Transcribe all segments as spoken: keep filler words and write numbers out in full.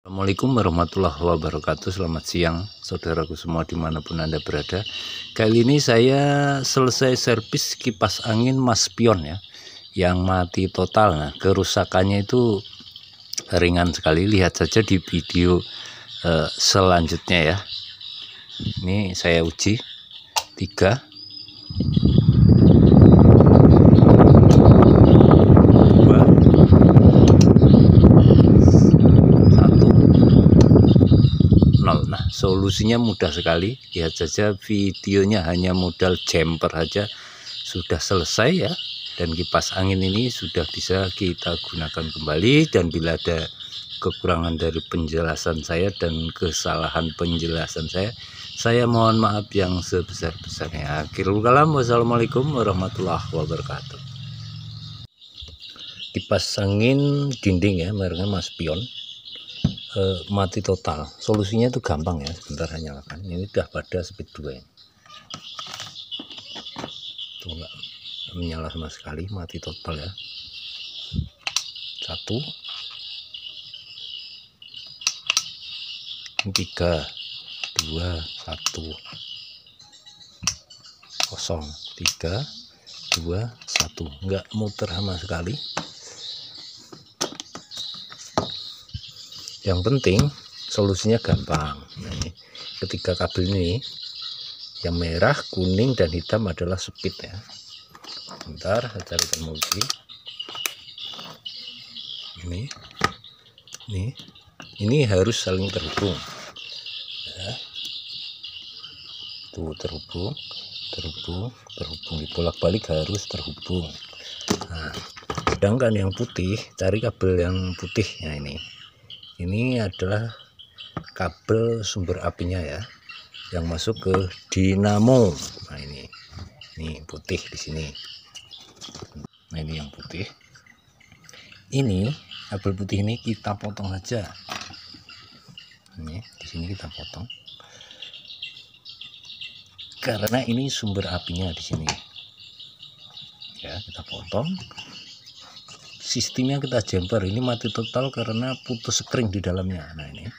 Assalamualaikum warahmatullahi wabarakatuh. Selamat siang saudaraku semua dimanapun Anda berada. Kali ini saya selesai servis kipas angin Maspion ya, yang mati total. Nah, kerusakannya itu ringan sekali. Lihat saja di video eh, selanjutnya ya. Ini saya uji tiga Nah, solusinya mudah sekali. Lihat saja videonya, hanya modal jumper saja sudah selesai ya. Dan kipas angin ini sudah bisa kita gunakan kembali. Dan bila ada kekurangan dari penjelasan saya dan kesalahan penjelasan saya, saya mohon maaf yang sebesar-besarnya. Akhirul kalam, wassalamualaikum warahmatullahi wabarakatuh. Kipas angin dinding ya, mereknya Maspion. Uh, mati total. Solusinya itu gampang ya, sebentar saya nyalakan. Ini udah pada speed dua ya. Tuh enggak menyala sama sekali, mati total ya. Satu, tiga, dua, satu, kosong, tiga, dua, satu, enggak muter sama sekali. Yang penting solusinya gampang. Nah, ini ketiga kabel ini yang merah, kuning, dan hitam adalah speed ya. Bentar, saya carikan multi. Ini, ini, ini harus saling terhubung. Ya. Tuh terhubung, terhubung, terhubung. Dibolak-balik harus terhubung. Nah, sedangkan yang putih, cari kabel yang putih ya ini. Ini adalah kabel sumber apinya ya, yang masuk ke dinamo. Nah ini, ini putih di sini. Nah ini yang putih. Ini kabel putih ini kita potong saja. Ini di sini kita potong. Karena ini sumber apinya di sini. Ya kita potong. Sistemnya kita jumper. Ini mati total karena putus sekring di dalamnya. Nah ini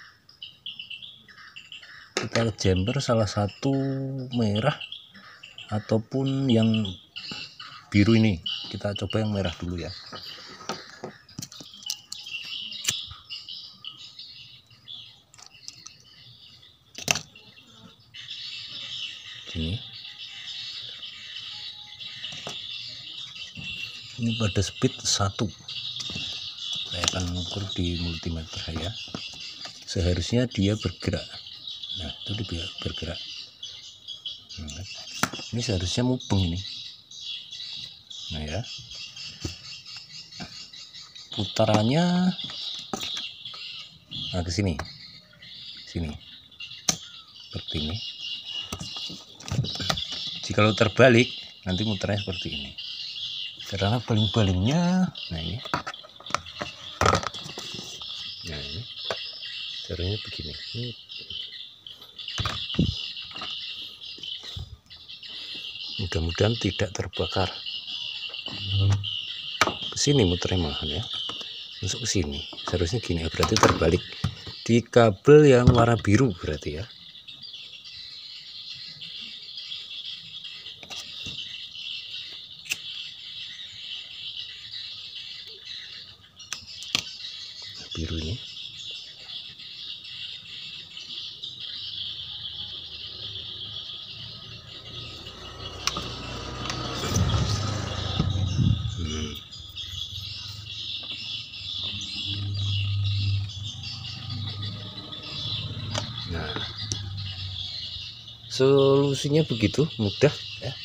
kita jumper salah satu merah ataupun yang biru ini. Kita coba yang merah dulu ya. Ini ini pada speed satu. Saya akan mengukur di multimeter saya. Seharusnya dia bergerak. Nah itu dia bergerak. Nah, ini seharusnya mubeng ini. Nah ya, putarannya nah ke sini, sini seperti ini. Jika terbalik nanti muternya seperti ini. Karena baling-balingnya, nah ini, nah ini caranya begini. Mudah-mudahan tidak terbakar. Kesini muternya malahan ya, masuk ke sini. Seharusnya gini, berarti terbalik di kabel yang warna biru berarti ya. Biru ini hmm. Nah solusinya begitu mudah ya.